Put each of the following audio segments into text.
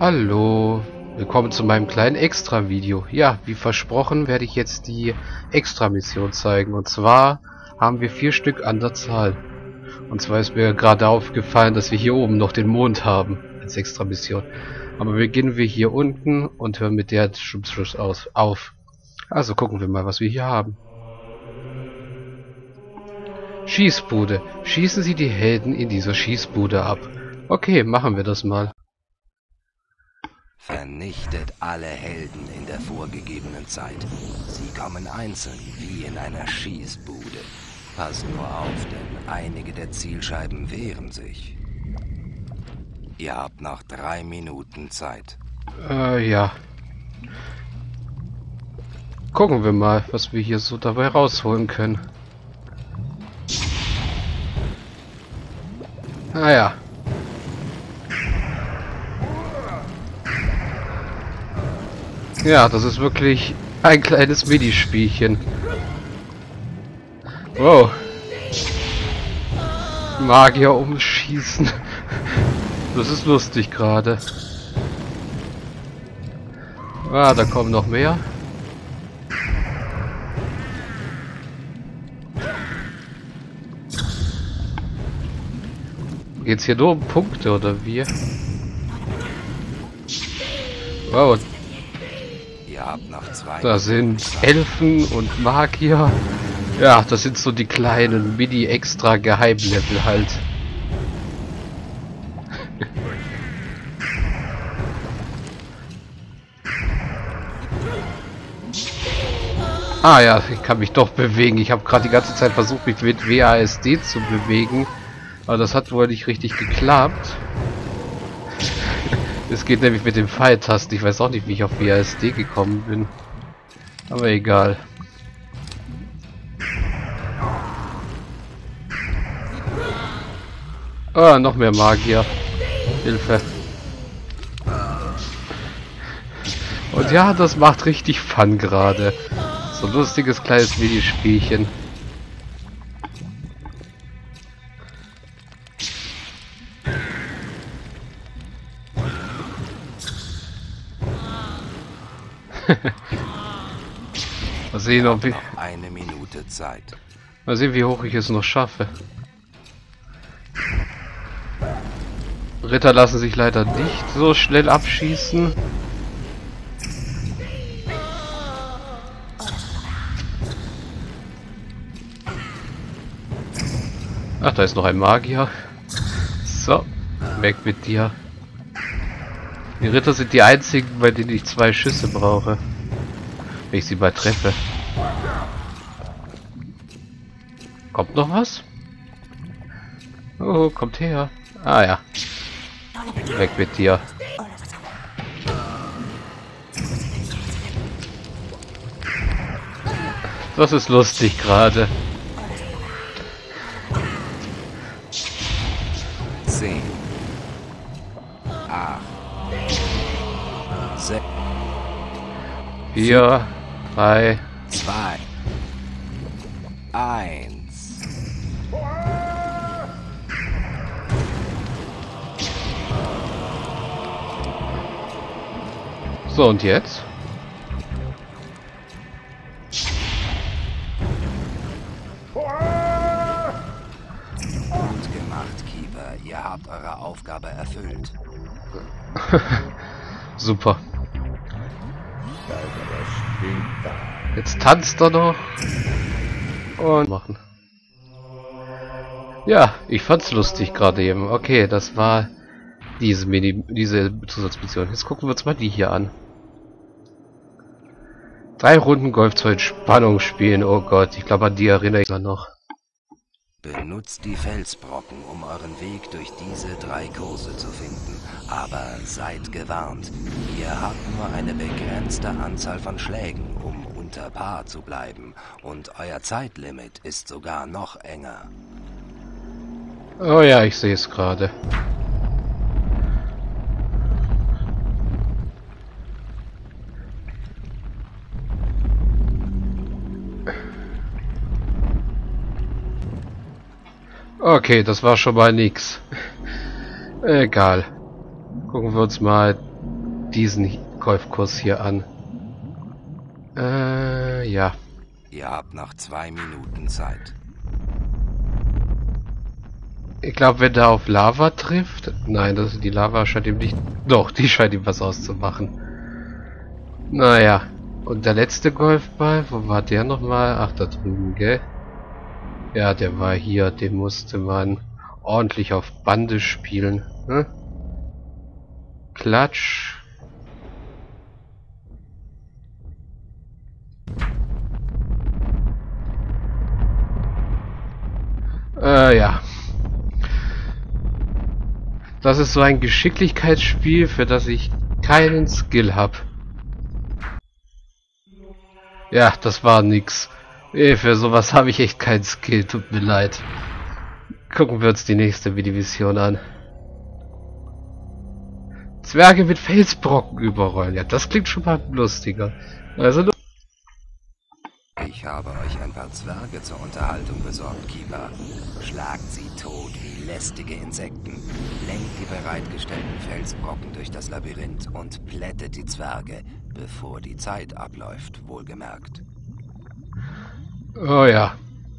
Hallo, willkommen zu meinem kleinen Extra-Video. Ja, wie versprochen werde ich jetzt die Extra-Mission zeigen. Und zwar haben wir 4 Stück an der Zahl. Und zwar ist mir gerade aufgefallen, dass wir hier oben noch den Mond haben als Extra-Mission. Aber beginnen wir hier unten und hören mit der zum Schluss auf. Also gucken wir mal, was wir hier haben. Schießbude. Schießen Sie die Helden in dieser Schießbude ab. Okay, machen wir das mal. Vernichtet alle Helden in der vorgegebenen Zeit. Sie kommen einzeln, wie in einer Schießbude. Passt nur auf, denn einige der Zielscheiben wehren sich. Ihr habt noch 3 Minuten Zeit. Ja. Gucken wir mal, was wir hier so dabei rausholen können. Ah ja. Ja, das ist wirklich ein kleines Minispielchen. Wow. Magier umschießen. Das ist lustig gerade. Ah, da kommen noch mehr. Geht's hier nur um Punkte oder wie? Wow. Ihr habt noch 2 Da sind Elfen und Magier. Ja, das sind so die kleinen Mini-Extra-Geheimlevel halt. Ah ja, ich kann mich doch bewegen. Ich habe gerade die ganze Zeit versucht, mich mit WASD zu bewegen. Aber das hat wohl nicht richtig geklappt. Es geht nämlich mit dem Pfeiltasten. Ich weiß auch nicht, wie ich auf WASD gekommen bin. Aber egal. Ah, noch mehr Magier. Hilfe. Und ja, das macht richtig Fun gerade. So ein lustiges kleines Minispielchen. Mal sehen, ob ich... noch 1 Minute Zeit. Mal sehen, wie hoch ich es noch schaffe. Ritter lassen sich leider nicht so schnell abschießen. Ach, da ist noch ein Magier. So, weg mit dir. Die Ritter sind die einzigen, bei denen ich 2 Schüsse brauche. Wenn ich sie mal treffe. Kommt noch was? Oh, kommt her. Ah ja. Weg mit dir. Das ist lustig gerade. 10, 8, 6, 4, 3. 2, 1. So, und jetzt? Gut gemacht, Keeper. Ihr habt eure Aufgabe erfüllt. Super. Jetzt tanzt er noch. Und machen. Ja, ich fand's lustig gerade eben. Okay, das war diese Zusatzmission. Jetzt gucken wir uns mal die hier an. 3 Runden Golf zur Entspannung spielen. Oh Gott, ich glaube, an die erinnere ich mich noch. Benutzt die Felsbrocken, um euren Weg durch diese 3 Kurse zu finden. Aber seid gewarnt. Ihr habt nur eine begrenzte Anzahl von Schlägen, um unter Paar zu bleiben. Und euer Zeitlimit ist sogar noch enger. Oh ja, ich sehe es gerade. Okay, das war schon mal nix. Egal. Gucken wir uns mal diesen Golfkurs hier an. Ja. Ihr habt noch 2 Minuten Zeit. Ich glaube, wenn der auf Lava trifft... Nein, die Lava scheint ihm nicht... Doch, die scheint ihm was auszumachen. Naja. Und der letzte Golfball, wo war der nochmal? Ach, da drüben, gell? Ja, der war hier. Den musste man ordentlich auf Bande spielen. Hm? Klatsch. Ja. Das ist so ein Geschicklichkeitsspiel, für das ich keinen Skill habe. Ja, das war nix. Für sowas habe ich echt keinen Skill, tut mir leid. Gucken wir uns die nächste Division an. Zwerge mit Felsbrocken überrollen. Ja, das klingt schon mal lustiger. Also Ich habe euch ein paar Zwerge zur Unterhaltung besorgt, Keeper. Schlagt sie tot wie lästige Insekten. Lenkt die bereitgestellten Felsbrocken durch das Labyrinth und plättet die Zwerge, bevor die Zeit abläuft, wohlgemerkt. oh ja.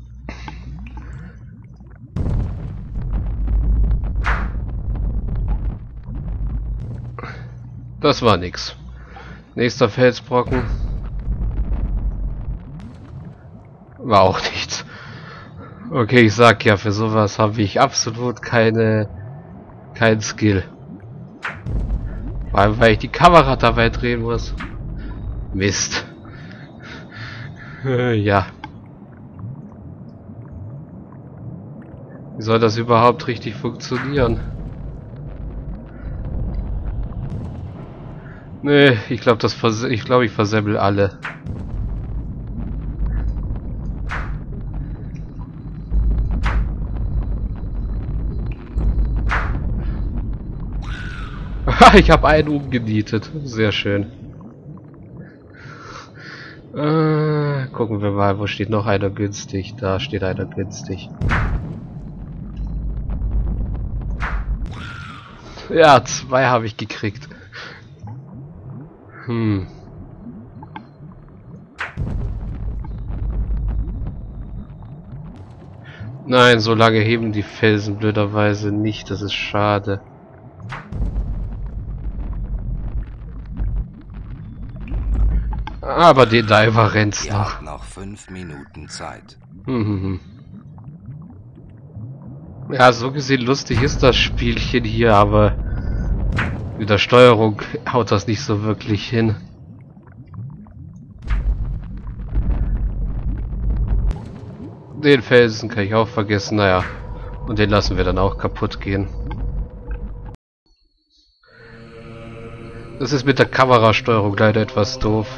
Das war nix. Nächster Felsbrocken. War auch nichts. Okay, ich sag ja, für sowas habe ich absolut keinen Skill. Vor allem, weil ich die Kamera dabei drehen muss. Mist. Ja. Wie soll das überhaupt richtig funktionieren? Nee, ich glaube, ich versemmel alle. Ich habe einen umgenietet. Sehr schön. Gucken wir mal, wo steht noch einer günstig? Da steht einer günstig. Ja, 2 habe ich gekriegt. Nein, so lange heben die Felsen blöderweise nicht. Das ist schade. Aber den Diver rennt's noch. Noch 5 Minuten Zeit. Ja, so gesehen lustig ist das Spielchen hier, aber mit der Steuerung haut das nicht so wirklich hin. Den Felsen kann ich auch vergessen, naja. Und den lassen wir dann auch kaputt gehen. Das ist mit der Kamerasteuerung leider etwas doof.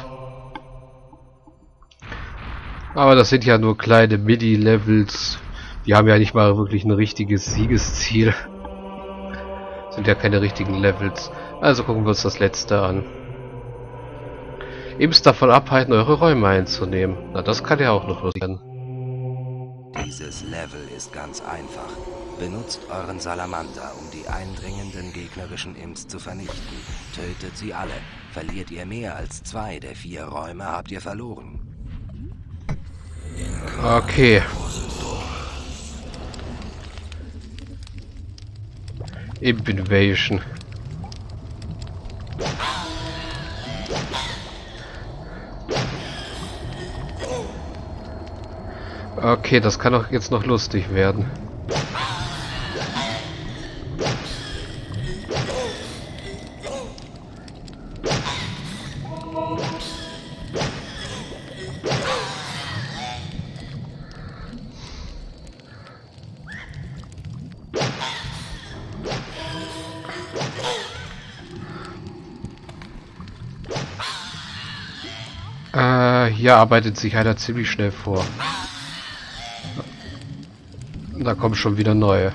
Aber das sind ja nur kleine Mini-Levels. Die haben ja nicht mal wirklich ein richtiges Siegesziel. Sind ja keine richtigen Levels. Also gucken wir uns das letzte an. Eben's davon abhalten, eure Räume einzunehmen. Na, das kann ja auch noch lustig werden. Dieses Level ist ganz einfach. Benutzt euren Salamander, um die eindringenden gegnerischen Imps zu vernichten. Tötet sie alle. Verliert ihr mehr als 2 der 4 Räume, habt ihr verloren. Okay. Imp Invasion. Okay, das kann auch jetzt noch lustig werden. Hier arbeitet sich einer ziemlich schnell vor. Da kommen schon wieder neue.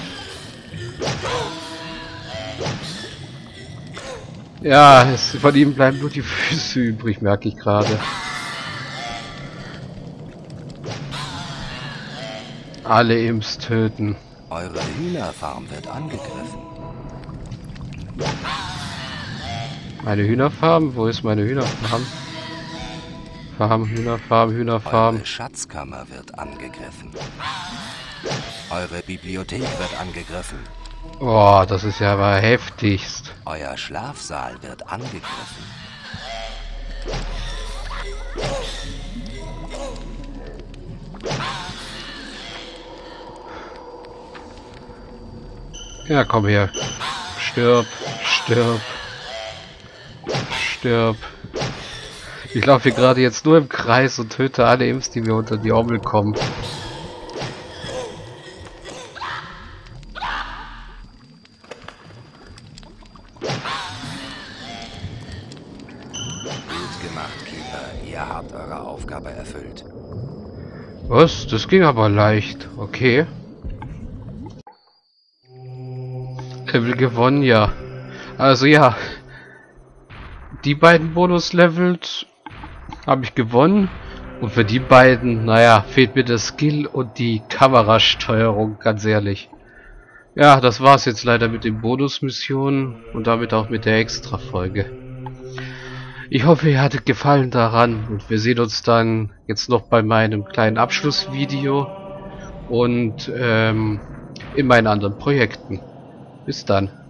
Ja, von ihm bleiben nur die Füße übrig, merke ich gerade. Alle Imps töten. Eure Hühnerfarm wird angegriffen. Meine Hühnerfarm? Wo ist meine Hühnerfarm? Hühnerfarm. Eure Schatzkammer wird angegriffen. Eure Bibliothek wird angegriffen. Oh, das ist ja aber heftigst. Euer Schlafsaal wird angegriffen. Ja, komm her. Stirb, stirb, stirb. Ich laufe hier gerade jetzt nur im Kreis und töte alle Imps, die mir unter die Ormel kommen. Gut gemacht, Keeper. Ihr habt eure Aufgabe erfüllt. Was? Das ging aber leicht. Okay. Level gewonnen, ja. Also ja. Die beiden Bonus-Levels habe ich gewonnen. Und für die beiden, naja, fehlt mir der Skill und die Kamerasteuerung, ganz ehrlich. Ja, das war's jetzt leider mit den Bonusmissionen und damit auch mit der Extra-Folge. Ich hoffe, ihr hattet Gefallen daran und wir sehen uns dann jetzt noch bei meinem kleinen Abschlussvideo und in meinen anderen Projekten. Bis dann.